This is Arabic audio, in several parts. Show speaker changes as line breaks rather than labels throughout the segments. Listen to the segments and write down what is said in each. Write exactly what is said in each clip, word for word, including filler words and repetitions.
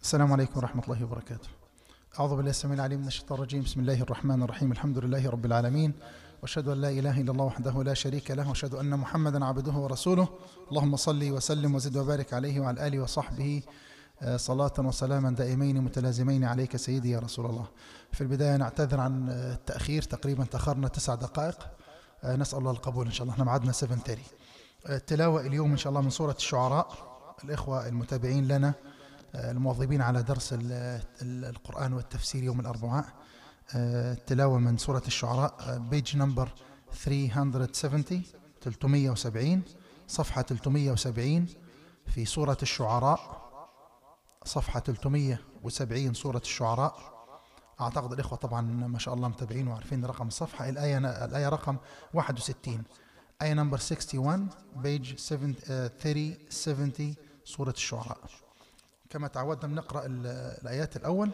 السلام عليكم ورحمة الله وبركاته. أعوذ بالله السميع العليم من الشيطان الرجيم. بسم الله الرحمن الرحيم. الحمد لله رب العالمين، وأشهد أن لا إله إلا الله وحده لا شريك له، وأشهد أن محمدا عبده ورسوله. اللهم صل وسلم وزد وبارك عليه وعلى آله وصحبه صلاة وسلاما دائمين متلازمين عليك سيدي يا رسول الله. في البداية نعتذر عن التأخير، تقريبا تأخرنا تسع دقائق، نسأل الله القبول إن شاء الله. احنا معدنا سبعة ثلاثين. التلاوة اليوم إن شاء الله من سورة الشعراء. الإخوة المتابعين لنا المواظبين على درس القرآن والتفسير يوم الأربعاء، التلاوة من سورة الشعراء، بيج نمبر ثلاثمئة وسبعين، صفحة ثلاثمئة وسبعين في سورة الشعراء، صفحة ثلاثمئة وسبعين سورة الشعراء. أعتقد الإخوة طبعا ما شاء الله متابعين وعارفين رقم الصفحة. الآية الآية رقم واحد وستين، آية نمبر واحد وستين، بيج ثلاثمئة وسبعين سورة الشعراء. كما تعودنا بنقرأ الآيات الأول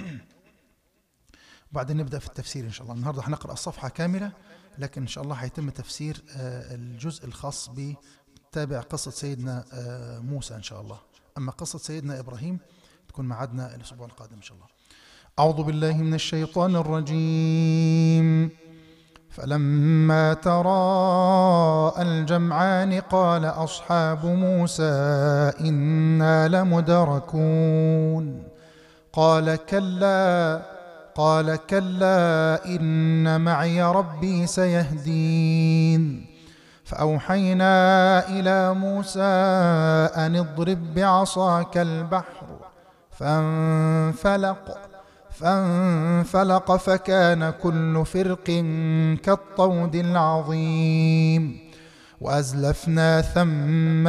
وبعدين نبدأ في التفسير إن شاء الله. النهاردة هنقرأ الصفحة كاملة، لكن إن شاء الله هيتم تفسير الجزء الخاص بتابع قصة سيدنا موسى إن شاء الله. أما قصة سيدنا إبراهيم تكون معادنا الأسبوع القادم إن شاء الله. أعوذ بالله من الشيطان الرجيم. فلما تراءى الجمعان قال أصحاب موسى إنا لمدركون قال كلا قال كلا إن معي ربي سيهدين فأوحينا إلى موسى أن اضرب بعصاك البحر فانفلق فانفلق فكان كل فرق كالطود العظيم وأزلفنا ثم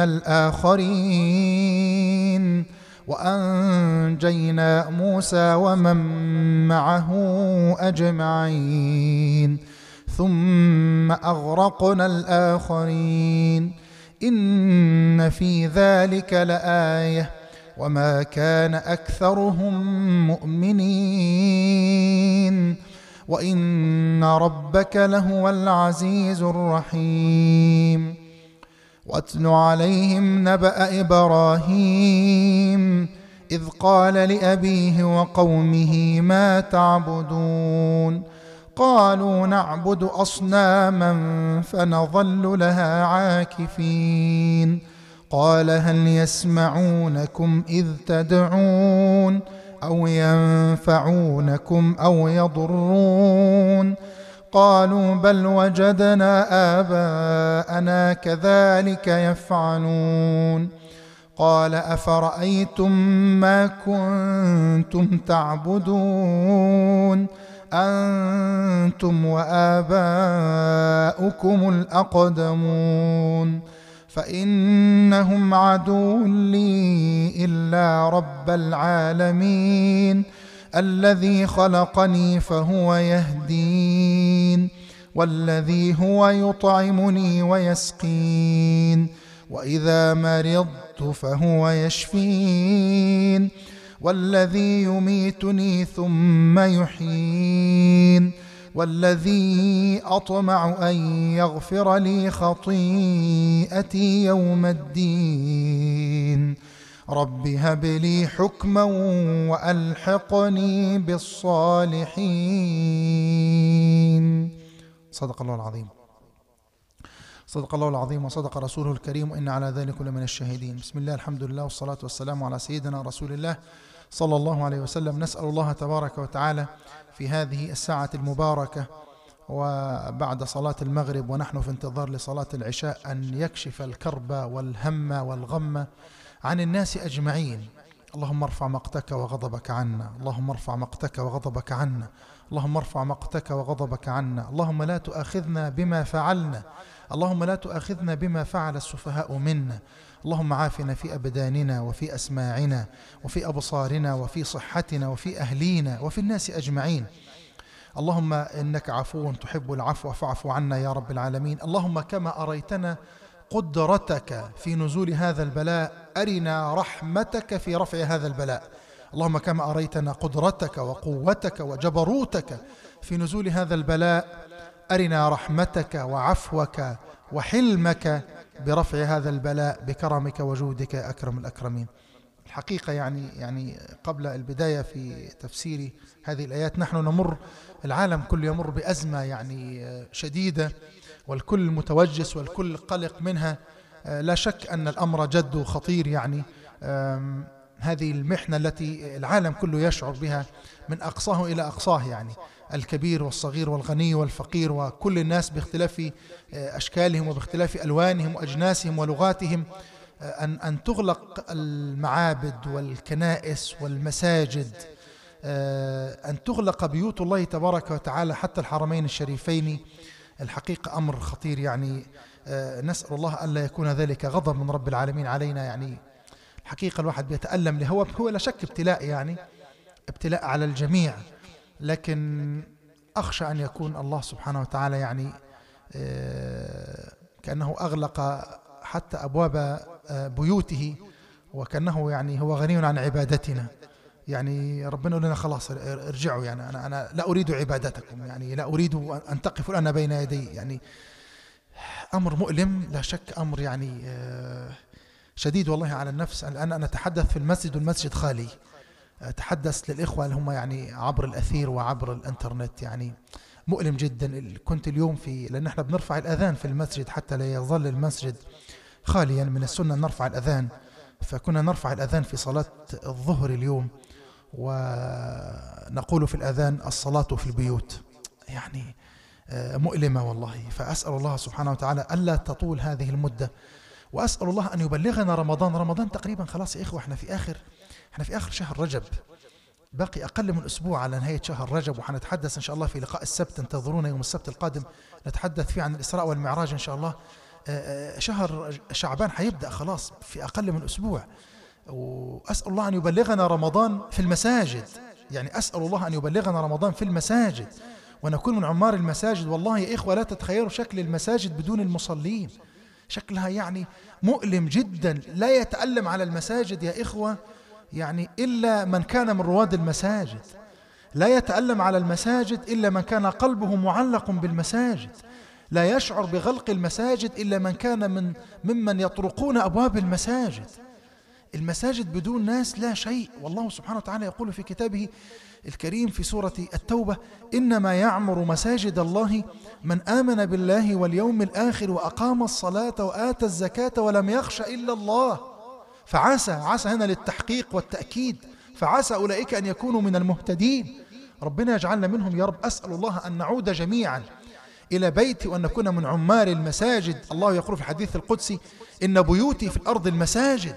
الآخرين وأنجينا موسى ومن معه أجمعين ثم أغرقنا الآخرين إن في ذلك لآية وما كان أكثرهم مؤمنين وإن ربك لهو العزيز الرحيم. واتل عليهم نبأ إبراهيم إذ قال لأبيه وقومه ما تعبدون قالوا نعبد أصناما فنظل لها عاكفين قال هل يسمعونكم إذ تدعون أو ينفعونكم أو يضرون قالوا بل وجدنا آباءنا كذلك يفعلون قال أفرأيتم ما كنتم تعبدون أنتم وآباؤكم الأقدمون فإنهم عدو لي إلا رب العالمين الذي خلقني فهو يهدين والذي هو يطعمني ويسقين وإذا مرضت فهو يشفين والذي يميتني ثم يحيين والذي أطمع أن يغفر لي خطيئتي يوم الدين رب هب لي حكما وألحقني بالصالحين. صدق الله العظيم. صدق الله العظيم وصدق رسوله الكريم وإن على ذلك لمن الشاهدين. بسم الله، الحمد لله، والصلاة والسلام على سيدنا رسول الله صلى الله عليه وسلم. نسأل الله تبارك وتعالى في هذه الساعة المباركة وبعد صلاة المغرب ونحن في انتظار لصلاة العشاء أن يكشف الكرب والهم والغم عن الناس أجمعين. اللهم ارفع مقتك وغضبك عنا، اللهم ارفع مقتك وغضبك عنا، اللهم ارفع مقتك وغضبك عنا، اللهم لا تؤاخذنا بما فعلنا، اللهم لا تؤاخذنا بما فعل السفهاء منا، اللهم عافنا في أبداننا وفي أسماعنا وفي أبصارنا وفي صحتنا وفي أهلينا وفي الناس أجمعين. اللهم إنك عفو تحب العفو فاعف عنا يا رب العالمين. اللهم كما أريتنا قدرتك في نزول هذا البلاء أرنا رحمتك في رفع هذا البلاء. اللهم كما أريتنا قدرتك وقوتك وجبروتك في نزول هذا البلاء أرنا رحمتك وعفوك وحلمك برفع هذا البلاء بكرمك وجودك يا أكرم الأكرمين. الحقيقة يعني يعني قبل البداية في تفسير هذه الآيات، نحن نمر، العالم كله يمر بأزمة يعني شديدة، والكل متوجس والكل قلق منها. لا شك أن الأمر جد وخطير، يعني هذه المحنة التي العالم كله يشعر بها من أقصاه إلى أقصاه، يعني الكبير والصغير والغني والفقير، وكل الناس باختلاف أشكالهم وباختلاف ألوانهم وأجناسهم ولغاتهم، أن أن تغلق المعابد والكنائس والمساجد، أن تغلق بيوت الله تبارك وتعالى حتى الحرمين الشريفين. الحقيقة أمر خطير، يعني نسأل الله ألا يكون ذلك غضب من رب العالمين علينا. يعني الحقيقة الواحد بيتألم له، هو هو لا شك ابتلاء، يعني ابتلاء على الجميع، لكن أخشى أن يكون الله سبحانه وتعالى يعني كأنه أغلق حتى أبواب بيوته، وكأنه يعني هو غني عن عبادتنا. يعني ربنا يقول لنا خلاص ارجعوا، يعني أنا أنا لا أريد عبادتكم، يعني لا أريد أن تقفوا الآن بين يدي. يعني أمر مؤلم لا شك، أمر يعني شديد والله على النفس. الآن أنا أتحدث في المسجد والمسجد خالي، أتحدث للإخوة اللي هم يعني عبر الأثير وعبر الإنترنت، يعني مؤلم جدا. كنت اليوم في، لأن احنا بنرفع الأذان في المسجد حتى لا يظل المسجد خاليا، من السنة نرفع الأذان، فكنا نرفع الأذان في صلاة الظهر اليوم، ونقول في الأذان الصلاة في البيوت، يعني مؤلمة والله. فأسأل الله سبحانه وتعالى ألا تطول هذه المدة، وأسأل الله أن يبلغنا رمضان. رمضان تقريبا خلاص يا إخوة، احنا في آخر احنا في آخر شهر رجب، باقي أقل من أسبوع على نهاية شهر رجب، وحنتحدث إن شاء الله في لقاء السبت، انتظرونا يوم السبت القادم نتحدث فيه عن الإسراء والمعراج إن شاء الله. شهر شعبان حيبدأ خلاص في أقل من أسبوع، وأسأل الله أن يبلغنا رمضان في المساجد، يعني أسأل الله أن يبلغنا رمضان في المساجد ونكون من عمار المساجد. والله يا إخوة لا تتخيلوا شكل المساجد بدون المصلين، شكلها يعني مؤلم جدا. لا يتألم على المساجد يا إخوة يعني إلا من كان من رواد المساجد، لا يتألم على المساجد إلا من كان قلبه معلق بالمساجد، لا يشعر بغلق المساجد إلا من كان من ممن يطرقون أبواب المساجد. المساجد بدون ناس لا شيء. والله سبحانه وتعالى يقول في كتابه الكريم في سورة التوبة: إنما يعمر مساجد الله من آمن بالله واليوم الآخر وأقام الصلاة وآتى الزكاة ولم يخش إلا الله. فعسى، عسى هنا للتحقيق والتأكيد، فعسى أولئك أن يكونوا من المهتدين. ربنا يجعلنا منهم يا رب. أسأل الله أن نعود جميعا إلى بيتي وأن نكون من عمار المساجد. الله يقول في الحديث القدسي: إن بيوتي في الأرض المساجد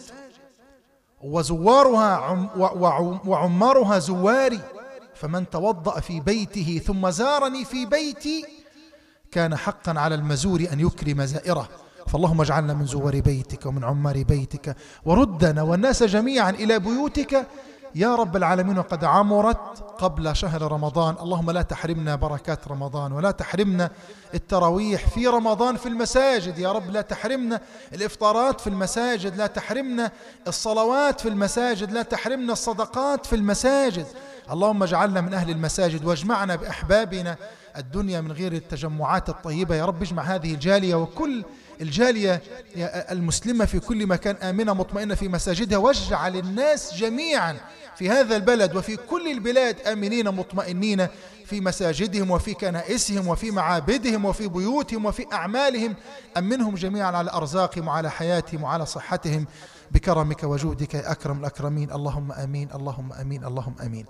وزوارها عم وعمارها زواري، فمن توضأ في بيته ثم زارني في بيتي كان حقا على المزور أن يكرم زائره. فاللهم اجعلنا من زوار بيتك ومن عمار بيتك، وردنا والناس جميعا إلى بيوتك يا رب العالمين وقد عمرت قبل شهر رمضان. اللهم لا تحرمنا بركات رمضان، ولا تحرمنا التراويح في رمضان في المساجد يا رب، لا تحرمنا الإفطارات في المساجد، لا تحرمنا الصلوات في المساجد، لا تحرمنا الصدقات في المساجد. اللهم اجعلنا من أهل المساجد، واجمعنا بأحبابنا الدنيا من غير التجمعات الطيبة يا رب. اجمع هذه الجالية وكل الجالية المسلمة في كل مكان آمنة مطمئنة في مساجدها، واجعل الناس جميعا في هذا البلد وفي كل البلاد آمنين مطمئنين في مساجدهم وفي كنائسهم وفي معابدهم وفي بيوتهم وفي أعمالهم. أمنهم جميعا على أرزاقهم وعلى حياتهم وعلى صحتهم بكرمك وجودك يا أكرم الأكرمين. اللهم آمين، اللهم آمين، اللهم آمين.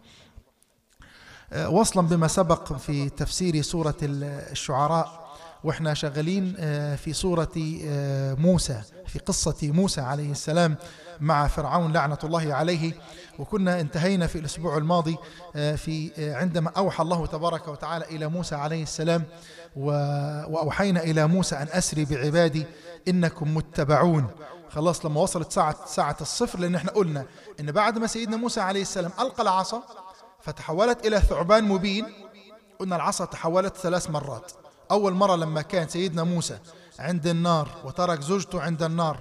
وصلا بما سبق في تفسير سورة الشعراء، وإحنا شغالين في سورة موسى، في قصة موسى عليه السلام مع فرعون لعنة الله عليه. وكنا انتهينا في الأسبوع الماضي في عندما أوحى الله تبارك وتعالى إلى موسى عليه السلام: وأوحينا إلى موسى أن أسري بعبادي إنكم متبعون. خلاص لما وصلت ساعة ساعة الصفر، لأن احنا قلنا إن بعد ما سيدنا موسى عليه السلام ألقى العصا فتحولت إلى ثعبان مبين، قلنا العصا تحولت ثلاث مرات. أول مرة لما كان سيدنا موسى عند النار وترك زوجته عند النار،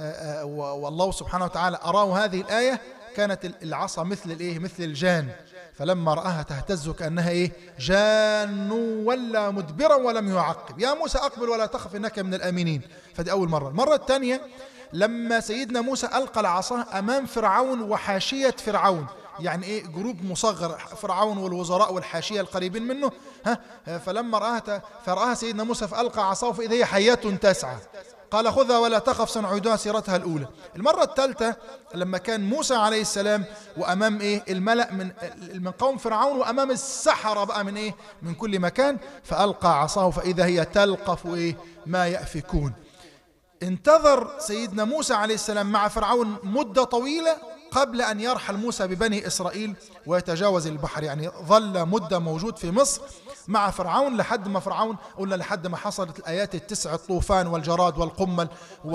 والله سبحانه وتعالى أراه هذه الآية، كانت العصا مثل الإيه؟ مثل الجان، فلما رآها تهتز كأنها إيه جان ولا مدبرا ولم يعقب، يا موسى أقبل ولا تخف إنك من الآمنين. فدي أول مرة. المرة الثانية لما سيدنا موسى ألقى العصا أمام فرعون وحاشية فرعون، يعني إيه جروب مصغر، فرعون والوزراء والحاشية القريبين منه، ها فلما رآها فرآها سيدنا موسى فألقى عصاه فإذا هي حياة تسعى، قال خذها ولا تخف سنعيدها سيرتها الأولى. المرة الثالثة لما كان موسى عليه السلام وأمام إيه الملأ من من قوم فرعون وأمام السحرة بقى من إيه من كل مكان، فألقى عصاه فإذا هي تلقف إيه ما يأفكون. انتظر سيدنا موسى عليه السلام مع فرعون مدة طويلة قبل أن يرحل موسى ببني إسرائيل ويتجاوز البحر، يعني ظل مدة موجود في مصر مع فرعون لحد ما فرعون قلنا لحد ما حصلت الآيات التسع، الطوفان والجراد والقمل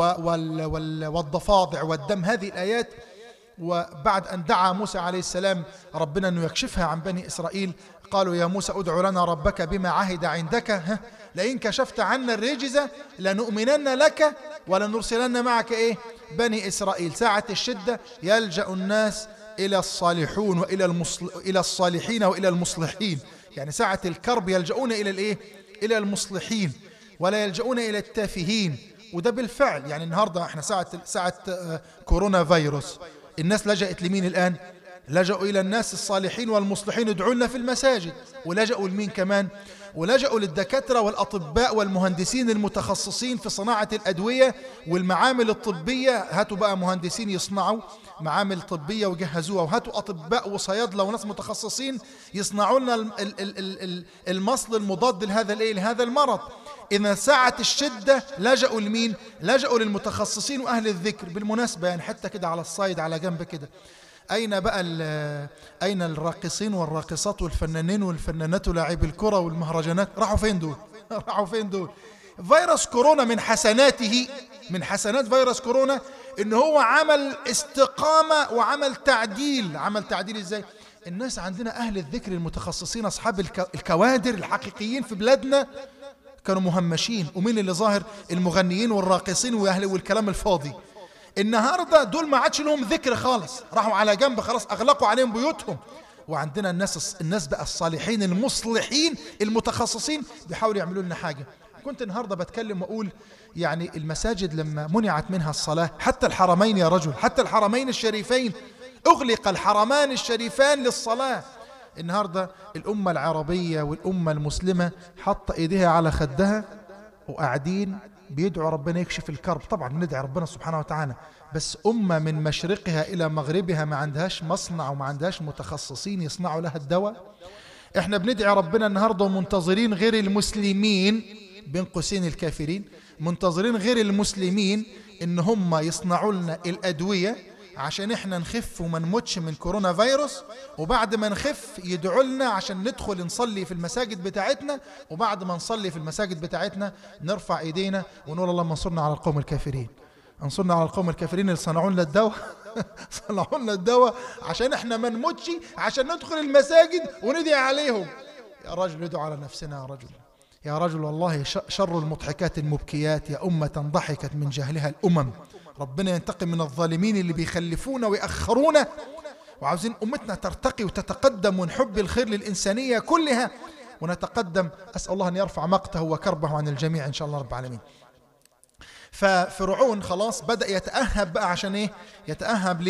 والضفادع والدم، هذه الآيات. وبعد أن دعا موسى عليه السلام ربنا أنه يكشفها عن بني إسرائيل، قالوا يا موسى ادع لنا ربك بما عهد عندك ها لئن كشفت عنا الرجز لنؤمنن لك ولنرسلن معك إيه بني إسرائيل. ساعة الشدة يلجأ الناس إلى الصالحون وإلى المصل... إلى الصالحين وإلى المصلحين، يعني ساعة الكرب يلجؤون إلى الإيه إلى المصلحين ولا يلجؤون إلى التافهين. وده بالفعل يعني النهاردة احنا ساعة ساعة كورونا فيروس الناس لجأت لمين الآن؟ لجأوا إلى الناس الصالحين والمصلحين ادعوا لنا في المساجد، ولجأوا لمين كمان؟ ولجأوا للدكاترة والأطباء والمهندسين المتخصصين في صناعة الأدوية والمعامل الطبية، هاتوا بقى مهندسين يصنعوا معامل طبية وجهزوها، وهاتوا أطباء وصيادلة وناس متخصصين يصنعوا لنا المصل المضاد لهذا الإيه لهذا المرض. إذا ساعة الشدة لجأوا لمين؟ لجأوا للمتخصصين وأهل الذكر. بالمناسبة يعني حتى كده على الصايد على جنب كده، أين بقى أين الراقصين والراقصات والفنانين والفنانات ولاعبي الكرة والمهرجانات؟ راحوا فين دول؟ راحوا فين دول؟ فيروس كورونا من حسناته من حسنات فيروس كورونا إن هو عمل استقامة وعمل تعديل. عمل تعديل إزاي؟ الناس عندنا أهل الذكر المتخصصين أصحاب الكوادر الحقيقيين في بلادنا كانوا مهمشين، ومين اللي ظاهر؟ المغنيين والراقصين وأهل والكلام الفاضي. النهاردة دول ما عادش لهم ذكر خالص، راحوا على جنب خلاص، أغلقوا عليهم بيوتهم. وعندنا الناس الناس بقى الصالحين المصلحين المتخصصين بيحاولوا يعملوا لنا حاجة. كنت النهاردة بتكلم وأقول يعني المساجد لما منعت منها الصلاة، حتى الحرمين يا رجل، حتى الحرمين الشريفين أغلق الحرمان الشريفان للصلاة. النهاردة الأمة العربية والأمة المسلمة حط إيديها على خدها وقاعدين بيدعوا ربنا يكشف الكرب. طبعا بندعي ربنا سبحانه وتعالى، بس أمة من مشرقها إلى مغربها ما عندهاش مصنع وما عندهاش متخصصين يصنعوا لها الدواء. احنا بندعي ربنا النهاردة ومنتظرين غير المسلمين بين قوسين الكافرين، منتظرين غير المسلمين إن هم يصنعوا لنا الأدوية عشان احنا نخف وما نموتش من كورونا فيروس، وبعد ما نخف يدعوا لنا عشان ندخل نصلي في المساجد بتاعتنا، وبعد ما نصلي في المساجد بتاعتنا نرفع ايدينا ونقول اللهم انصرنا على القوم الكافرين، انصرنا على القوم الكافرين اللي صنعوا لنا الدواء صنعوا لنا الدواء عشان احنا ما نموتش، عشان ندخل المساجد وندعي عليهم. يا رجل ندعو على نفسنا يا رجل، يا رجل والله شر المضحكات المبكيات يا أمة ضحكت من جهلها الأمم. ربنا ينتقم من الظالمين اللي بيخلفونا ويأخرونا، وعاوزين أمتنا ترتقي وتتقدم ونحب الخير للإنسانية كلها ونتقدم. أسأل الله أن يرفع مقته وكربه عن الجميع إن شاء الله رب العالمين. ففرعون خلاص بدأ يتأهب بقى عشان إيه؟ يتأهب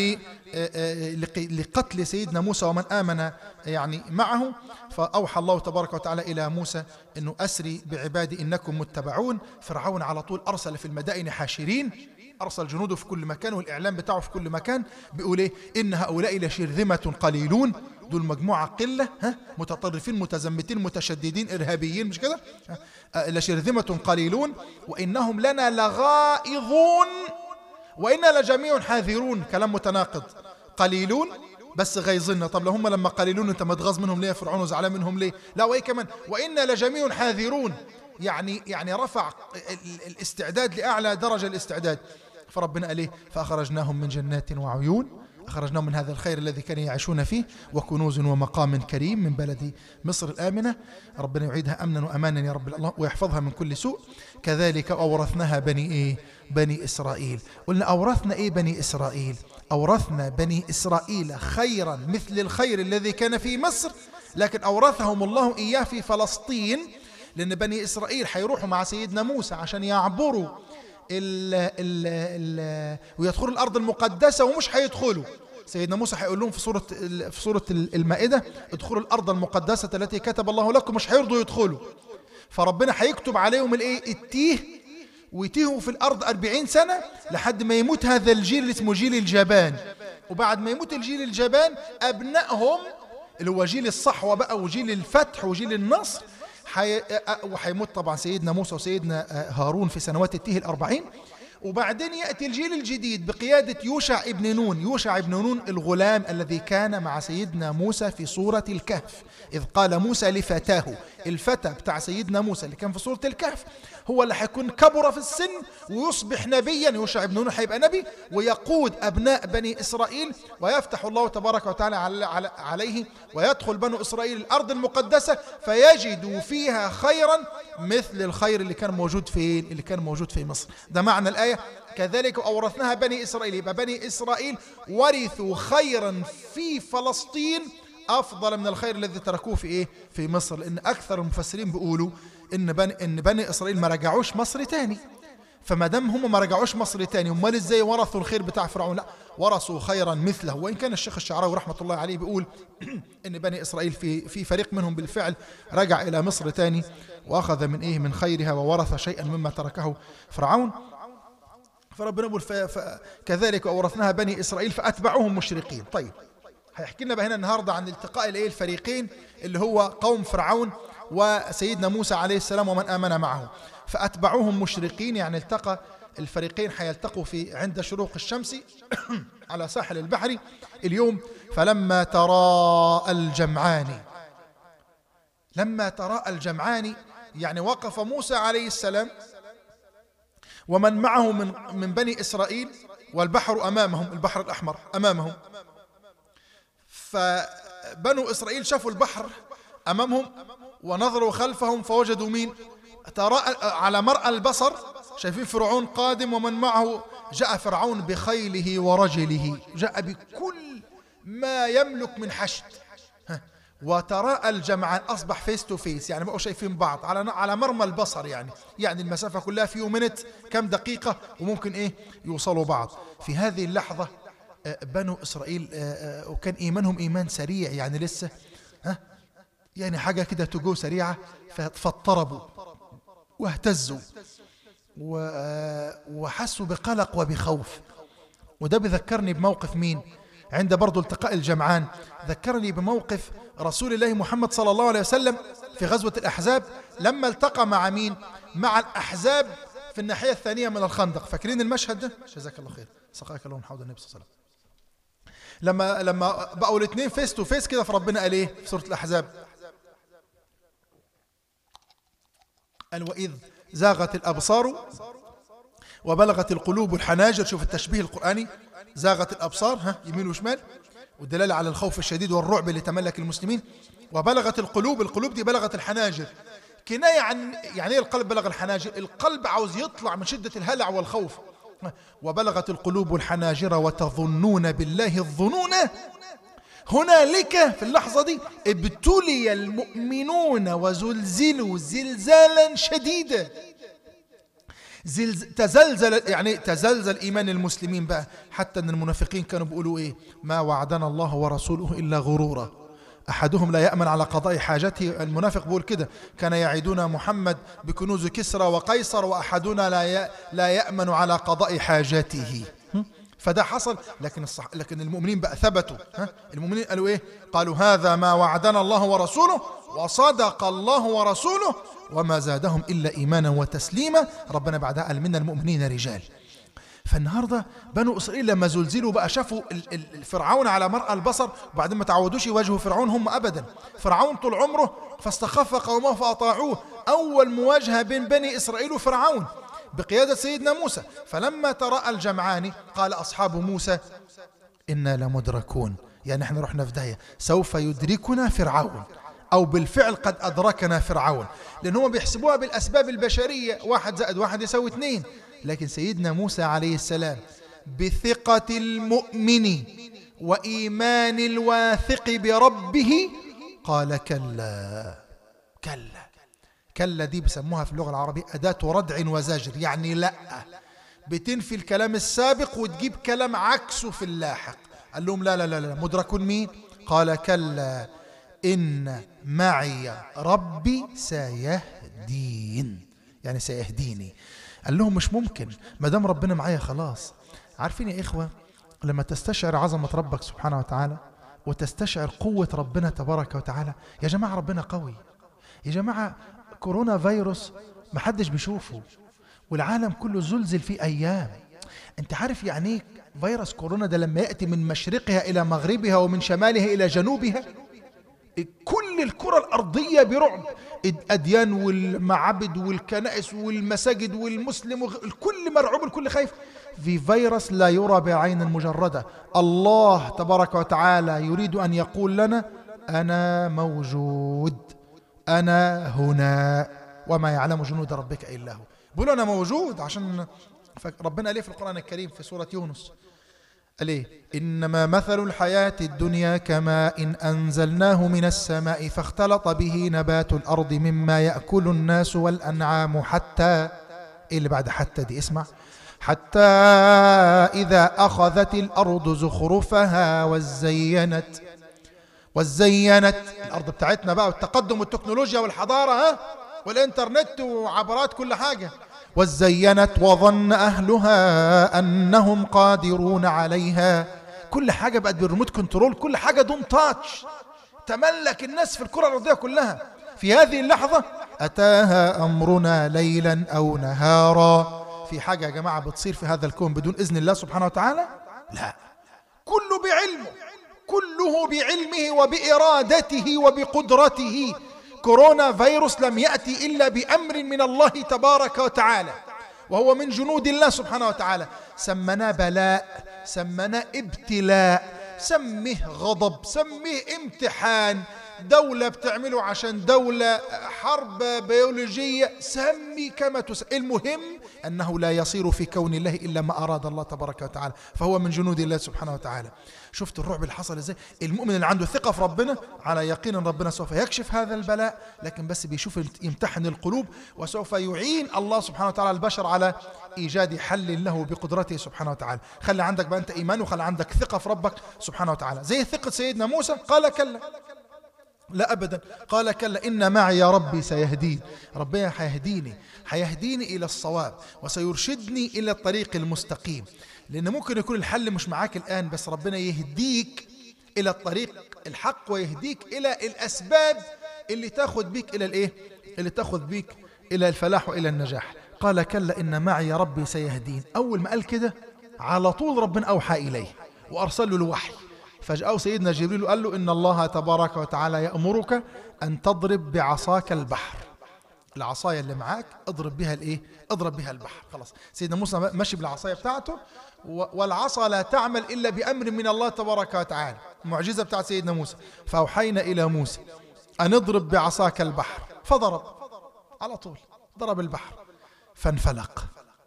لقتل سيدنا موسى ومن آمن يعني معه. فأوحى الله تبارك وتعالى إلى موسى أنه أسري بعبادي إنكم متبعون. فرعون على طول أرسل في المدائن حاشرين، أرسل جنوده في كل مكان والإعلام بتاعه في كل مكان، بيقول إيه؟ إن هؤلاء لشرذمة قليلون، دول مجموعة قلة ها متطرفين متزمتين متشددين إرهابيين، مش كده؟ لشرذمة قليلون وإنهم لنا لغائظون وإنا لجميع حاذرون. كلام متناقض، قليلون بس غيظنا. طب لو هم لما قليلون انت متغاظ منهم ليه؟ فرعون وزعلان منهم ليه؟ لا وإيه كمان وإنا لجميع حاذرون، يعني يعني رفع الاستعداد لأعلى درجة الاستعداد. فربنا قال ايه؟ فأخرجناهم من جنات وعيون. أخرجناهم من هذا الخير الذي كانوا يعيشون فيه، وكنوز ومقام كريم من بلد مصر الآمنة. ربنا يعيدها أمنا وأمانا يا رب الله، ويحفظها من كل سوء. كذلك أورثناها بني إيه؟ بني إسرائيل. قلنا أورثنا إيه بني إسرائيل؟ أورثنا بني إسرائيل خيرا مثل الخير الذي كان في مصر، لكن أورثهم الله إياه في فلسطين، لأن بني إسرائيل حيروحوا مع سيدنا موسى عشان يعبروا ال ال ال ويدخلوا الأرض المقدسة، ومش حيدخلوا. سيدنا موسى حيقول لهم في سورة في سورة المائدة ادخلوا الأرض المقدسة التي كتب الله لكم، مش حيرضوا يدخلوا. فربنا حيكتب عليهم الايه؟ التيه، ويتيهوا في الأرض أربعين سنة لحد ما يموت هذا الجيل اللي اسمه جيل الجبان. وبعد ما يموت الجيل الجبان أبنائهم اللي هو جيل الصحوة بقى وجيل الفتح وجيل النصر حي... وحيموت طبعا سيدنا موسى وسيدنا هارون في سنوات التيه الأربعين. وبعدين يأتي الجيل الجديد بقيادة يوشع ابن نون. يوشع ابن نون الغلام الذي كان مع سيدنا موسى في سورة الكهف، إذ قال موسى لفتاه. الفتى بتاع سيدنا موسى اللي كان في سورة الكهف هو اللي حيكون كبر في السن ويصبح نبيا. يوشع ابن نون حيبقى نبي ويقود أبناء بني إسرائيل، ويفتح الله تبارك وتعالى عليه، ويدخل بنو إسرائيل الأرض المقدسة فيجدوا فيها خيرا مثل الخير اللي كان موجود فين؟ اللي كان موجود في مصر. ده معنى الآية كذلك أورثناها بني إسرائيل. يبقى بني إسرائيل ورثوا خيرا في فلسطين أفضل من الخير الذي تركوه في إيه؟ في مصر. لأن أكثر المفسرين بيقولوا إن بني, إن بني إسرائيل ما رجعوش مصر تاني، فما دام هم ما رجعوش مصر تاني، امال ازاي ورثوا الخير بتاع فرعون؟ لا، ورثوا خيرا مثله. وإن كان الشيخ الشعراوي رحمة الله عليه بيقول إن بني إسرائيل في في فريق منهم بالفعل رجع إلى مصر تاني وأخذ من إيه؟ من خيرها، وورث شيئا مما تركه فرعون. فربنا يقول كذلك أورثناها بني إسرائيل فأتبعوهم مشرقين. طيب، هيحكي لنا بقى هنا النهارده عن التقاء الايه؟ الفريقين اللي هو قوم فرعون وسيدنا موسى عليه السلام ومن آمن معه. فأتبعوهم مشرقين، يعني التقى الفريقين حيلتقوا في عند شروق الشمس على ساحل البحر اليوم. فلما تراءى الجمعان، لما تراءى الجمعان يعني وقف موسى عليه السلام ومن معه من من بني إسرائيل والبحر أمامهم، البحر الأحمر أمامهم. فبنو إسرائيل شافوا البحر أمامهم ونظروا خلفهم فوجدوا مين؟ تراءى على مرأى البصر، شايفين فرعون قادم ومن معه. جاء فرعون بخيله ورجله، جاء بكل ما يملك من حشد. وتراءى الجمعان، أصبح فيس تو فيس، يعني بقوا شايفين بعض على على مرمى البصر، يعني يعني المسافة كلها فيو منت، كم دقيقة وممكن إيه يوصلوا بعض. في هذه اللحظة بنو إسرائيل وكان إيمانهم إيمان سريع، يعني لسه ها يعني حاجة كده تجو سريعة، فاضطربوا واهتزوا وحسوا بقلق وبخوف. وده بذكرني بموقف مين؟ عند برضو التقاء الجمعان ذكرني بموقف رسول الله محمد صلى الله عليه وسلم في غزوة الأحزاب، لما التقى مع مين؟ مع الأحزاب في الناحية الثانية من الخندق. فاكرين المشهد ده؟ جزاك الله خير، سقاك الله من حوض النبي صلى الله عليه وسلم. لما لما بقوا الاثنين فيس تو فيس كده، فربنا قال ايه في سورة الأحزاب؟ قال وإذ زاغت الأبصار وبلغت القلوب الحناجر. شوف التشبيه القرآني، زاغت الأبصار ها يمين وشمال، والدلالة على الخوف الشديد والرعب اللي تملك المسلمين. وبلغت القلوب، القلوب دي بلغت الحناجر، كناية عن يعني ايه القلب بلغ الحناجر؟ القلب عاوز يطلع من شدة الهلع والخوف. وبلغت القلوب الحناجر وتظنون بالله الظنون. هنالك في اللحظة دي ابتلي المؤمنون وزلزلوا زلزالا شديدا. زلز تزلزل، يعني تزلزل إيمان المسلمين بقى، حتى أن المنافقين كانوا بيقولوا إيه؟ ما وعدنا الله ورسوله إلا غرورا، أحدهم لا يأمن على قضاء حاجته. المنافق بيقول كده، كان يعيدون محمد بكنوز كسرى وقيصر وأحدنا لا لا يأمن على قضاء حاجته. فده حصل، لكن الصح... لكن المؤمنين بقى ثبتوا. ها؟ المؤمنين قالوا إيه؟ قالوا هذا ما وعدنا الله ورسوله وصدق الله ورسوله وما زادهم إلا إيمانا وتسليما. ربنا بعدها قال من المؤمنين رجال. فالنهاردة بنو إسرائيل لما زلزلوا بقى شافوا فرعون على مرأى البصر، وبعدين ما تعودوش يواجهوا فرعون هم أبدا. فرعون طول عمره فاستخف قومه فأطاعوه. أول مواجهة بين بني إسرائيل وفرعون بقيادة سيدنا موسى. فلما تراءى الجمعان قال أصحاب موسى إنا لمدركون، يعني احنا رحنا في داهية، سوف يدركنا فرعون، أو بالفعل قد أدركنا فرعون، لأن هم بيحسبوها بالأسباب البشرية، واحد زائد واحد يساوي اثنين. لكن سيدنا موسى عليه السلام بثقة المؤمن وإيمان الواثق بربه قال كلا كلا. كلا دي بسموها في اللغة العربية أداة ردع وزجر، يعني لا، بتنفي الكلام السابق وتجيب كلام عكسه في اللاحق. قال لهم لا لا لا لا، مدركون مين؟ قال كلا إن معي ربي سيهدين، يعني سيهديني. قال لهم مش ممكن، ما دام ربنا معايا خلاص. عارفين يا إخوة، لما تستشعر عظمة ربك سبحانه وتعالى وتستشعر قوة ربنا تبارك وتعالى، يا جماعة ربنا قوي يا جماعة. كورونا فيروس محدش بيشوفه، والعالم كله زلزل فيه أيام. انت عارف يعني ايه فيروس كورونا ده لما يأتي من مشرقها إلى مغربها ومن شمالها إلى جنوبها؟ كل الكرة الأرضية برعب، الأديان والمعابد والكنائس والمساجد والمسلم، الكل مرعوب، الكل خايف في فيروس لا يرى بعين مجردة. الله تبارك وتعالى يريد أن يقول لنا أنا موجود، أنا هنا، وما يعلم جنود ربك إلا هو. بقول أنا موجود عشان ربنا ليه في القرآن الكريم في سورة يونس ليه؟ إنما مثل الحياة الدنيا كماء إن أنزلناه من السماء فاختلط به نبات الأرض مما يأكل الناس والأنعام حتى إيه اللي بعد حتى دي؟ اسمع، حتى إذا أخذت الأرض زخرفها وزينت وزينت الأرض بتاعتنا بقى، والتقدم والتكنولوجيا والحضارة ها والإنترنت وعبرات كل حاجة، وزينت وظن أهلها أنهم قادرون عليها. كل حاجة بقت بالريموت كنترول، كل حاجة دون تاتش، تملك الناس في الكرة الأرضية كلها. في هذه اللحظة أتاها أمرنا ليلا أو نهارا. في حاجة يا جماعة بتصير في هذا الكون بدون إذن الله سبحانه وتعالى؟ لا، كله بعلمه، كله بعلمه وبإرادته وبقدرته. كورونا فيروس لم يأتي إلا بأمر من الله تبارك وتعالى، وهو من جنود الله سبحانه وتعالى. سمنا بلاء، سمنا ابتلاء، سميه غضب، سميه امتحان، دولة بتعمله عشان دولة، حرب بيولوجية، سمي كما تسمي. المهم أنه لا يصير في كون الله إلا ما أراد الله تبارك وتعالى، فهو من جنود الله سبحانه وتعالى. شفت الرعب اللي حصل ازاي؟ المؤمن اللي عنده ثقة في ربنا على يقين ان ربنا سوف يكشف هذا البلاء، لكن بس بيشوف يمتحن القلوب، وسوف يعين الله سبحانه وتعالى البشر على إيجاد حل له بقدرته سبحانه وتعالى. خلي عندك بقى أنت إيمان، وخلي عندك ثقة في ربك سبحانه وتعالى. زي ثقة سيدنا موسى، قال كلا، لا أبدا، قال كلا إن معي يا ربي سيهدين. ربنا حيهديني، حيهديني إلى الصواب وسيرشدني إلى الطريق المستقيم. لأن ممكن يكون الحل مش معاك الآن، بس ربنا يهديك إلى الطريق الحق ويهديك إلى الأسباب اللي تاخذ بيك إلى الإيه؟ اللي تاخذ بيك إلى الفلاح وإلى النجاح. قال كلا إن معي يا ربي سيهدين. أول ما قال كده على طول ربنا أوحى إليه وأرسل له الوحي. فجاءه سيدنا جبريل وقال له إن الله تبارك وتعالى يأمرك أن تضرب بعصاك البحر. العصاية اللي معاك اضرب بها الايه؟ اضرب بها البحر. خلاص سيدنا موسى ماشي بالعصاية بتاعته، والعصا لا تعمل إلا بأمر من الله تبارك وتعالى، معجزة بتاعت سيدنا موسى. فأوحينا إلى موسى أن اضرب بعصاك البحر، فضرب على طول، ضرب البحر فانفلق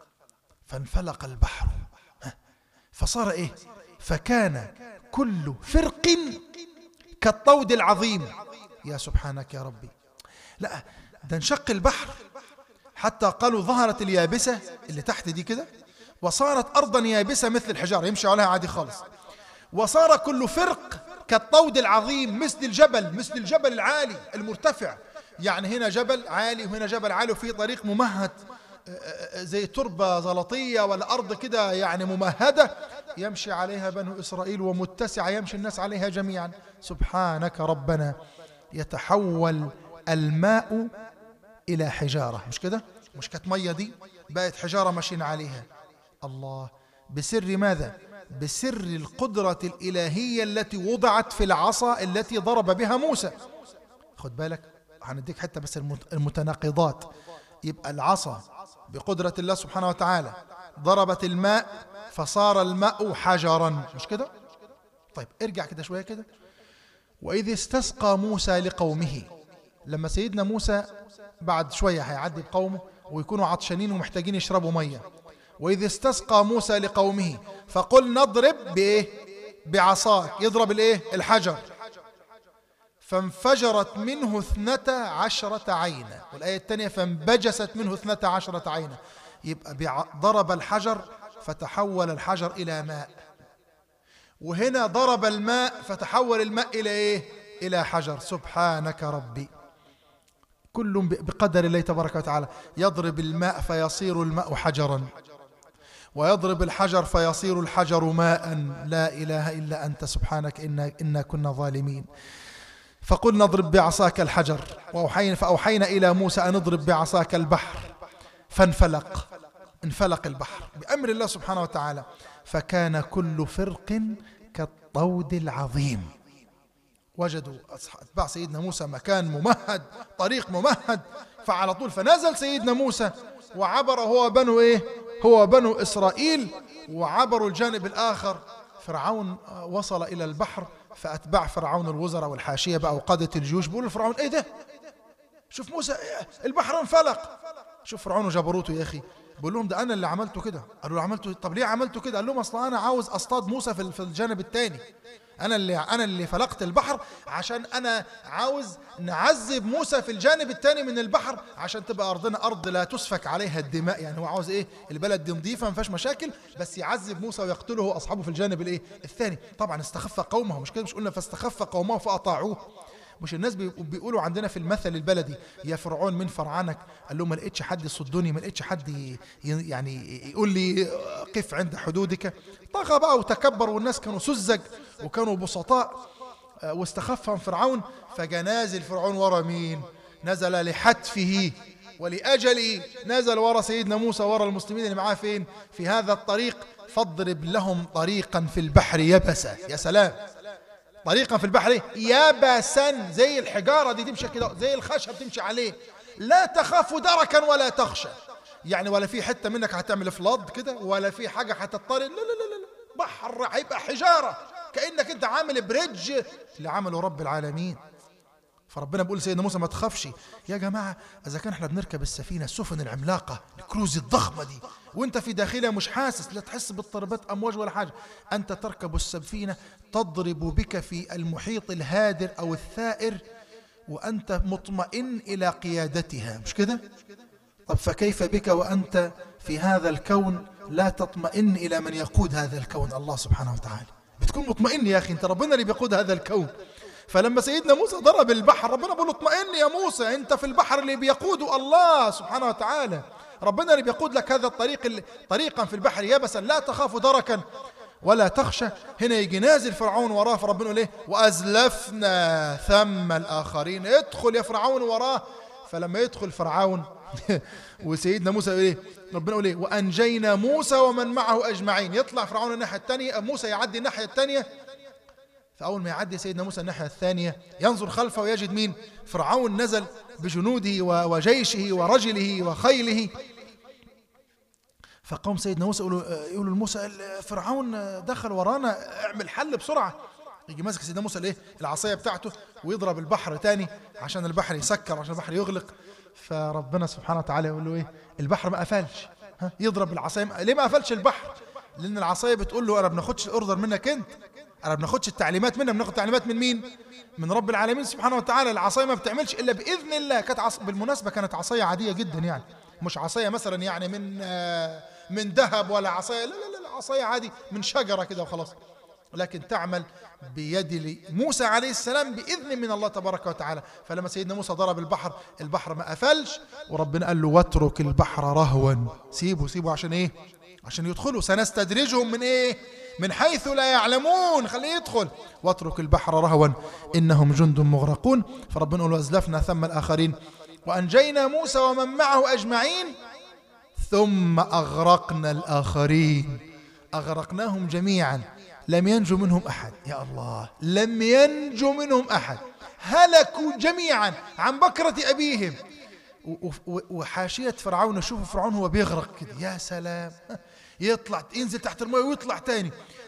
فانفلق البحر، فصار ايه؟ فكان كل فرق كالطود العظيم. يا سبحانك يا ربي، لا ده انشق البحر حتى قالوا ظهرت اليابسة اللي تحت دي كده، وصارت أرضا يابسة مثل الحجارة يمشي عليها عادي خالص. وصار كل فرق كالطود العظيم، مثل الجبل، مثل الجبل العالي المرتفع. يعني هنا جبل عالي وهنا جبل عالي، وفي طريق ممهد زي تربة زلطية ولا أرض كده يعني ممهدة يمشي عليها بنو إسرائيل، ومتسعة يمشي الناس عليها جميعا. سبحانك ربنا. يتحول الماء إلى حجارة، مش كده؟ مش كانت مية دي بقت حجارة ماشيين عليها. الله، بسر ماذا؟ بسر القدرة الإلهية التي وضعت في العصا التي ضرب بها موسى. خد بالك، هنديك حتى بس المتناقضات. يبقى العصا بقدرة الله سبحانه وتعالى ضربت الماء فصار الماء حجرا، مش كده؟ طيب ارجع كده شوية كده. وإذ استسقى موسى لقومه، لما سيدنا موسى بعد شوية هيعدي بقومه ويكونوا عطشانين ومحتاجين يشربوا مية. وإذ استسقى موسى لقومه فقل نضرب بإيه؟ بعصاك. يضرب الإيه؟ الحجر. فانفجرت منه اثنتا عشرة عينا. والآية الثانية فانبجست منه اثنتا عشرة عينا. يبقى ضرب الحجر فتحول الحجر إلى ماء، وهنا ضرب الماء فتحول الماء إلى إيه؟ إلى حجر. سبحانك ربي، كل بقدر الله تبارك وتعالى. يضرب الماء فيصير الماء حجرا، ويضرب الحجر فيصير الحجر ماء. لا إله إلا أنت سبحانك إنا, إنا كنا ظالمين. فقلنا اضرب بعصاك الحجر وأوحينا فأوحينا إلى موسى أن اضرب بعصاك البحر فانفلق، انفلق البحر بأمر الله سبحانه وتعالى، فكان كل فرق كالطود العظيم. وجدوا أتباع سيدنا موسى مكان ممهد، طريق ممهد، فعلى طول فنزل سيدنا موسى وعبر هو بنو إيه؟ هو بنو إسرائيل، وعبروا الجانب الآخر. فرعون وصل إلى البحر، فأتباع فرعون الوزراء والحاشية بقى وقادة الجيوش بيقولوا لفرعون إيه ده؟ شوف موسى البحر انفلق. شوف فرعون وجبروته يا أخي، بقول لهم ده أنا اللي عملته كده. قالوا له عملته؟ طب ليه عملته كده؟ قال لهم أصلا أنا عاوز أصطاد موسى في الجانب الثاني. أنا اللي أنا اللي فلقت البحر عشان أنا عاوز نعذب موسى في الجانب الثاني من البحر عشان تبقى أرضنا أرض لا تسفك عليها الدماء. يعني هو عاوز إيه؟ البلد دي نظيفة ما فيهاش مشاكل، بس يعذب موسى ويقتله أصحابه في الجانب الإيه؟ الثاني. طبعا استخف قومه، مش كده؟ مش قلنا فاستخف قومه فأطاعوه؟ مش الناس بيقولوا عندنا في المثل البلدي يا فرعون من فرعانك؟ قال له ما لقيتش حد يصدني، ما لقيتش حد يعني يقول لي قف عند حدودك. طغى بقى وتكبر، والناس كانوا سذج وكانوا بسطاء، واستخفهم فرعون. فجنازل فرعون ورا مين؟ نزل لحتفه ولأجله، نزل ورا سيدنا موسى ورا المسلمين اللي معاه فين؟ في هذا الطريق. فاضرب لهم طريقا في البحر يبسا. يا سلام، طريقا في البحر يبسا، زي الحجارة دي تمشي كده، زي الخشب تمشي عليه. لا تخاف دركا ولا تخشى، يعني ولا في حتة منك هتعمل فلاد كده، ولا في حاجة هتضطرب. لا لا لا لا، بحر هيبقى حجارة، كأنك انت عامل بريدج اللي عمله رب العالمين. فربنا بيقول سيدنا موسى ما تخافش. يا جماعة إذا كان احنا بنركب السفينة السفن العملاقة الكروز الضخمة دي وانت في داخلها مش حاسس، لا تحس باضطرابات أمواج ولا حاجة، أنت تركب السفينة تضرب بك في المحيط الهادر أو الثائر وأنت مطمئن إلى قيادتها، مش كده؟ طب فكيف بك وأنت في هذا الكون لا تطمئن إلى من يقود هذا الكون؟ الله سبحانه وتعالى. بتكون مطمئن يا أخي، أنت ربنا اللي بيقود هذا الكون. فلما سيدنا موسى ضرب البحر ربنا بيقول له اطمئن يا موسى، انت في البحر اللي بيقوده الله سبحانه وتعالى، ربنا اللي بيقود لك هذا الطريق اللي طريقا في البحر يبسا لا تخاف دركا ولا تخشى. هنا يجي نازل فرعون وراه، فربنا يقول ايه؟ وأزلفنا ثم الآخرين. ادخل يا فرعون وراه. فلما يدخل فرعون وسيدنا موسى يقول ايه؟ ربنا يقول ايه؟ وأنجينا موسى ومن معه أجمعين. يطلع فرعون الناحية الثانية، موسى يعدي الناحية الثانية. فأول ما يعدي سيدنا موسى الناحية الثانية ينظر خلفه ويجد مين؟ فرعون نزل بجنوده وجيشه ورجله وخيله. فقوم سيدنا موسى يقولوا يقولوا لموسى فرعون دخل ورانا، اعمل حل بسرعة. يجي ماسك سيدنا موسى الايه؟ العصاية بتاعته ويضرب البحر تاني عشان البحر يسكر، عشان البحر يغلق. فربنا سبحانه وتعالى يقول له ايه؟ البحر ما قفلش. ها؟ يضرب العصاية. ليه ما قفلش البحر؟ لأن العصاية بتقول له أنا بناخدش الأوردر منك أنت، أنا بناخدش التعليمات منك، بناخد تعليمات من مين؟ من رب العالمين سبحانه وتعالى. العصاية ما بتعملش إلا بإذن الله. كانت عص... بالمناسبة كانت عصاية عادية جدا، يعني مش عصاية مثلا يعني من آه من ذهب ولا عصاية، لا لا لا، عصاية عادي من شجرة كده وخلاص، لكن تعمل بيد موسى عليه السلام بإذن من الله تبارك وتعالى. فلما سيدنا موسى ضرب البحر، البحر ما قفلش، وربنا قال له واترك البحر رهوا. سيبه سيبه عشان إيه؟ عشان يدخلوا. سنستدرجهم من إيه؟ من حيث لا يعلمون. خليه يدخل. واترك البحر رهوا إنهم جند مغرقون. فربنا يقول وأزلفنا ثم الآخرين وأنجينا موسى ومن معه أجمعين ثم أغرقنا الآخرين. أغرقناهم جميعا لم ينجو منهم أحد. يا الله، لم ينجو منهم أحد، هلكوا جميعا عن بكرة أبيهم. وحاشية فرعون، شوفوا فرعون هو بيغرق كده، يا سلام، يطلع ينزل تحت الماء ويطلع تاني،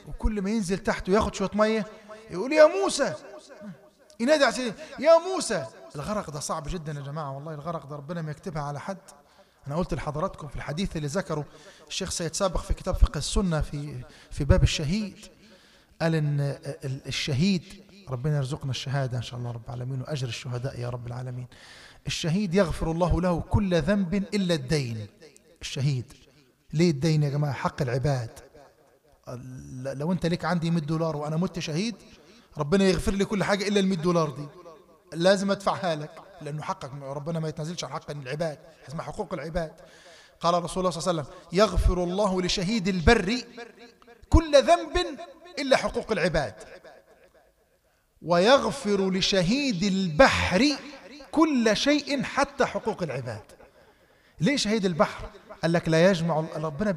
وكل ما ينزل تحت وياخد شوية مية يقول يا موسى، ينادي على سيدنا يا موسى. الغرق ده صعب جدا يا جماعة، والله الغرق ده ربنا ما يكتبها على حد. أنا قلت لحضراتكم في الحديث اللي ذكره الشيخ سيد سابق في كتاب فقه السنة في في باب الشهيد، قال إن الشهيد، ربنا يرزقنا الشهادة إن شاء الله رب العالمين وأجر الشهداء يا رب العالمين. الشهيد يغفر الله له كل ذنب إلا الدين. الشهيد ليه الدين يا جماعة؟ حق العباد. لو أنت ليك عندي مئة دولار وأنا مت شهيد، ربنا يغفر لي كل حاجة إلا المئة دولار دي، لازم أدفعها لك، لأنه حقك، ربنا ما يتنازلش عن حق العباد، اسمها حقوق العباد. قال رسول الله صلى الله عليه وسلم يغفر الله لشهيد البر كل ذنب إلا حقوق العباد، ويغفر لشهيد البحر كل شيء حتى حقوق العباد. ليه شهيد البحر؟ قال لك لا يجمع ربنا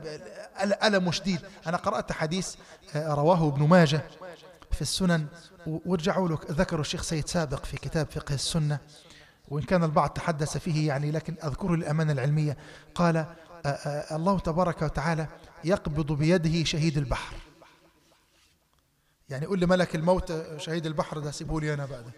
ألم شديد. أنا قرأت حديث رواه ابن ماجه في السنن، ورجعوا له ذكروا الشيخ سيد سابق في كتاب فقه السنة، وإن كان البعض تحدث فيه يعني، لكن أذكره للأمانة العلمية. قال آآ آآ الله تبارك وتعالى يقبض بيده شهيد البحر. يعني يقول لي ملك الموت شهيد البحر ده سيبه لي أنا بعد.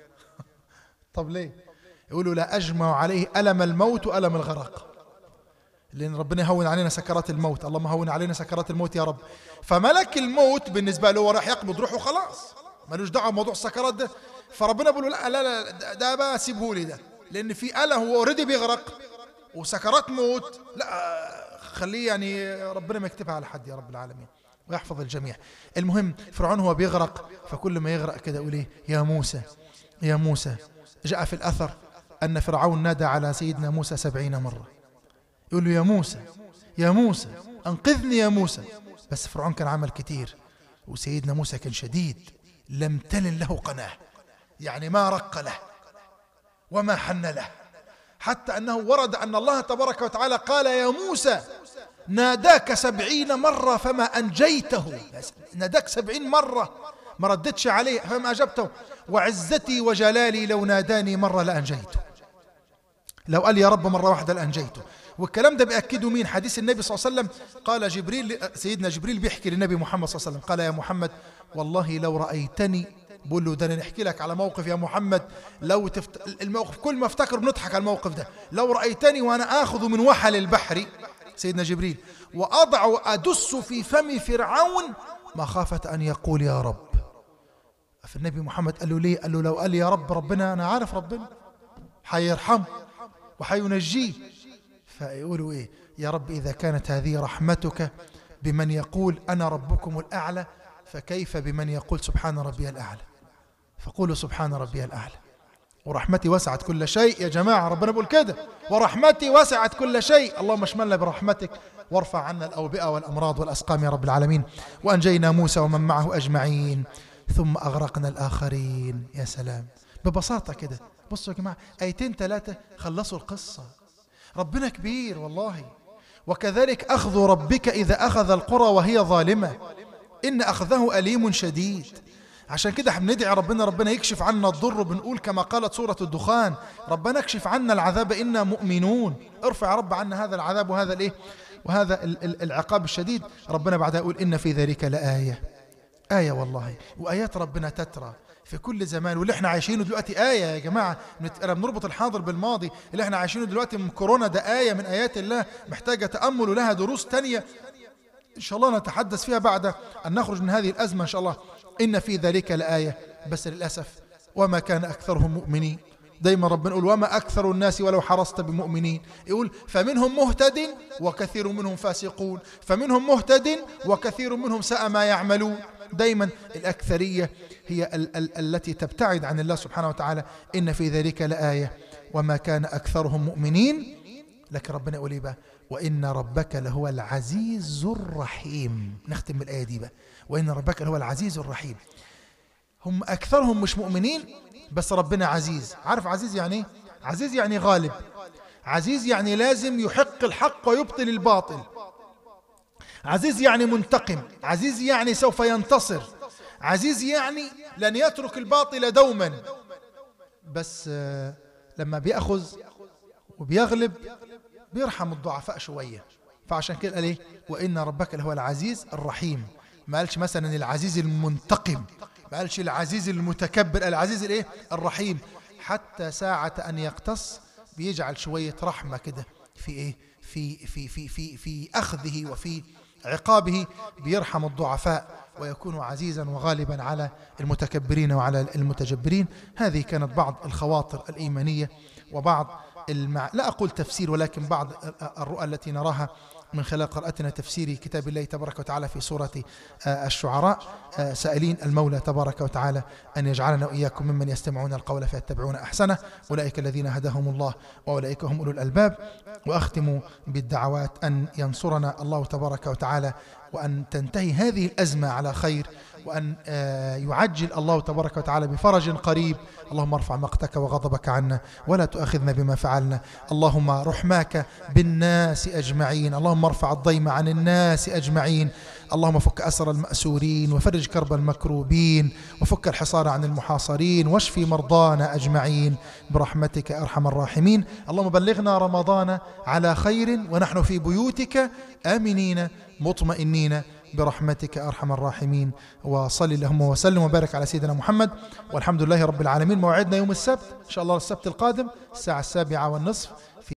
طب ليه؟ يقولوا لا أجمع عليه ألم الموت وألم الغرق، لأن ربنا يهون علينا سكرات الموت، اللهم هون علينا سكرات الموت يا رب. فملك الموت بالنسبة له هو راح يقبض روحه خلاص، ملوش دعوة بموضوع السكرات ده. فربنا بيقول له لا لا لا ده بقى سيبه لي ده، لأن في أله هو اوريدي بيغرق وسكرات موت، لا خليه يعني ربنا ما يكتبها على حد يا رب العالمين ويحفظ الجميع. المهم فرعون هو بيغرق، فكل ما يغرق كده يقول ايه يا موسى يا موسى. جاء في الأثر أن فرعون نادى على سيدنا موسى سبعين مرة، يقول له يا موسى يا موسى أنقذني يا موسى. بس فرعون كان عمل كتير، وسيدنا موسى كان شديد، لم تلن له قناه، يعني ما رق له وما حن له، حتى أنه ورد أن الله تبارك وتعالى قال يا موسى ناداك سبعين مرة فما أنجيته. ناداك سبعين مرة ما ردتش عليه فما أجبته، وعزتي وجلالي لو ناداني مرة لأنجيته، لو قال يا رب مرة واحدة لأنجيته. والكلام ده بيأكده مين؟ حديث النبي صلى الله عليه وسلم. قال جبريل، سيدنا جبريل بيحكي للنبي محمد صلى الله عليه وسلم، قال يا محمد والله لو رأيتني، بقول له ده أنا نحكي لك على موقف يا محمد، لو تفت... الموقف كل ما افتكر بنضحك على الموقف ده. لو رأيتني وأنا آخذ من وحل البحر، سيدنا جبريل، وأضع أدس في فم فرعون مخافة أن يقول يا رب. فالنبي محمد قال له ليه؟ قال له لو قال يا رب ربنا، أنا عارف ربنا حيرحمه وحينجيه، فيقولوا إيه يا رب إذا كانت هذه رحمتك بمن يقول أنا ربكم الأعلى، فكيف بمن يقول سبحان ربي الأعلى؟ فقولوا سبحان ربي الأعلى. ورحمتي وسعت كل شيء يا جماعة، ربنا بيقول كده ورحمتي وسعت كل شيء. اللهم اشملنا برحمتك وارفع عنا الأوبئة والأمراض والأسقام يا رب العالمين. وأنجينا موسى ومن معه أجمعين ثم أغرقنا الآخرين. يا سلام، ببساطة كده. بصوا يا جماعة، آيتين ثلاثة خلصوا القصة. ربنا كبير والله. وكذلك أخذ ربك إذا أخذ القرى وهي ظالمة إن أخذه أليم شديد. عشان كده احنا بندعي ربنا ربنا يكشف عنا الضر، بنقول كما قالت سورة الدخان ربنا اكشف عنا العذاب إنا مؤمنون. ارفع يا رب عنا هذا العذاب وهذا الايه وهذا العقاب الشديد. ربنا بعدها يقول إن في ذلك لآية. آية والله، وآيات ربنا تترى في كل زمان. واللي احنا عايشينه دلوقتي آية يا جماعة. بنربط الحاضر بالماضي. اللي احنا عايشينه دلوقتي من كورونا ده آية من آيات الله، محتاجة تأمل ولها دروس تانية إن شاء الله نتحدث فيها بعد أن نخرج من هذه الأزمة إن شاء الله. إن في ذلك لآية، بس للأسف وما كان أكثرهم مؤمنين. دايما ربنا يقول وما أكثر الناس ولو حرصت بمؤمنين. يقول فمنهم مهتد وكثير منهم فاسقون، فمنهم مهتد وكثير منهم ساء ما يعملون. دايما الأكثرية هي ال ال التي تبتعد عن الله سبحانه وتعالى. إن في ذلك لآية وما كان أكثرهم مؤمنين. لكن ربنا يقول إيه بقى؟ وإن ربك لهو العزيز الرحيم. نختم بالآية دي بقى، وإن ربك لهو العزيز الرحيم. هم أكثرهم مش مؤمنين، بس ربنا عزيز. عارف عزيز يعني إيه؟ عزيز يعني غالب، عزيز يعني لازم يحق الحق ويبطل الباطل، عزيز يعني منتقم، عزيز يعني سوف ينتصر، عزيز يعني لن يترك الباطل دوما. بس لما بيأخذ وبيغلب بيرحم الضعفاء شوية. فعشان كده قال ايه؟ وإن ربك لهو العزيز الرحيم. ما قالش مثلا العزيز المنتقم، ما قالش العزيز المتكبر، العزيز الايه الرحيم. حتى ساعة أن يقتص بيجعل شوية رحمة كده في ايه في في في في في أخذه وفي عقابه، بيرحم الضعفاء ويكون عزيزا وغالبا على المتكبرين وعلى المتجبرين. هذه كانت بعض الخواطر الإيمانية وبعض المع... لا أقول تفسير، ولكن بعض الرؤى التي نراها من خلال قراءتنا تفسير كتاب الله تبارك وتعالى في سورة الشعراء، سائلين المولى تبارك وتعالى أن يجعلنا وإياكم ممن يستمعون القول فيتبعون أحسنه، أولئك الذين هداهم الله وأولئك هم أولو الألباب. وأختم بالدعوات أن ينصرنا الله تبارك وتعالى، وأن تنتهي هذه الأزمة على خير، وأن يعجل الله تبارك وتعالى بفرج قريب. اللهم ارفع مقتك وغضبك عنا ولا تؤاخذنا بما فعلنا. اللهم رحماك بالناس أجمعين. اللهم ارفع الضيم عن الناس أجمعين. اللهم فك أسر المأسورين وفرج كرب المكروبين وفك الحصار عن المحاصرين واشفي مرضانا أجمعين برحمتك أرحم الراحمين. اللهم بلغنا رمضان على خير ونحن في بيوتك آمنين مطمئنين برحمتك أرحم الراحمين. وصل اللهم وسلم وبارك على سيدنا محمد، والحمد لله رب العالمين. موعدنا يوم السبت إن شاء الله، السبت القادم الساعة السابعة والنصف.